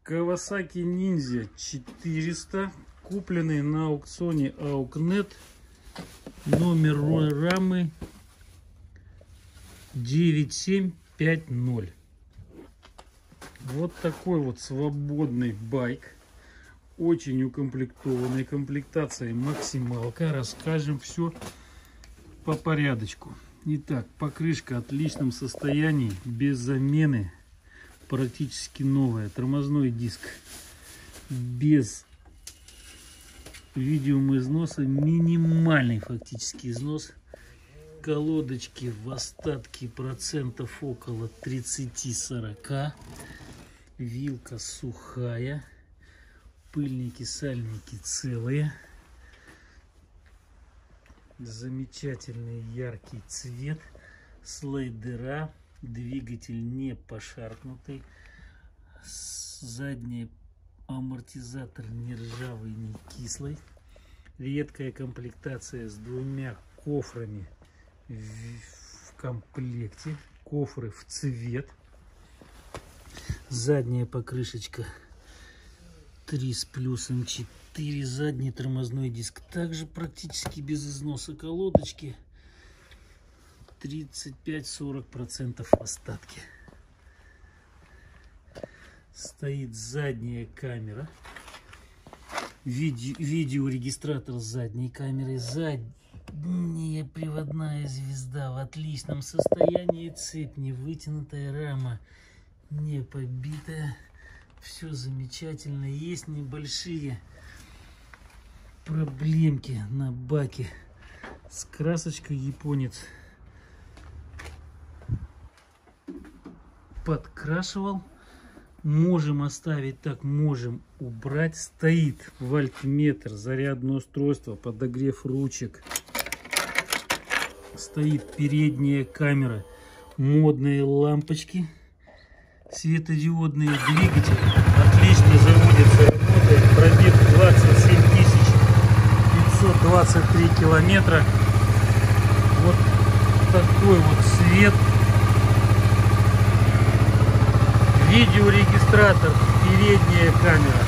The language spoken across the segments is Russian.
Kawasaki Ninja 400, купленный на аукционе Аукнет, номер рамы 9750. Вот такой вот свободный байк, очень укомплектованный, комплектация максималка. Расскажем все по порядочку. Итак, покрышка в отличном состоянии, без замены, практически новая. Тормозной диск без видимого износа, минимальный фактически износ. Колодочки в остатке процентов около 30-40. Вилка сухая. Пыльники, сальники целые. Замечательный яркий цвет. Слайдера. Двигатель не пошаркнутый. Задний амортизатор не ржавый, не кислый. Редкая комплектация с двумя кофрами в комплекте. Кофры в цвет. Задняя покрышечка 3 с плюсом 4. Задний тормозной диск также практически без износа. Колодочки 35-40% в остатке. Стоит задняя камера. Видеорегистратор с задней камерой. Задняя приводная звезда в отличном состоянии. Цепь не вытянутая, рама не побитая. Все замечательно. Есть небольшие проблемки на баке с красочкой. Японец подкрашивал. Можем оставить так, можем убрать. Стоит вольтметр, зарядное устройство, подогрев ручек. Стоит передняя камера, модные лампочки, светодиодные двигатели. Отлично заводится, работает. Пробег 27 523 километра. Вот такой вот цвет. Видеорегистратор, передняя камера,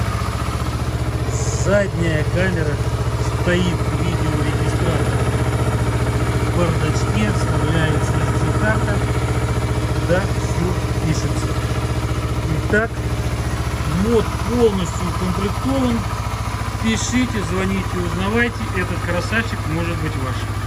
задняя камера, стоит видеорегистратор в бардачке, вставляется SD-карта, да, все пишется. Итак, мод полностью укомплектован. Пишите, звоните, узнавайте, этот красавчик может быть ваш.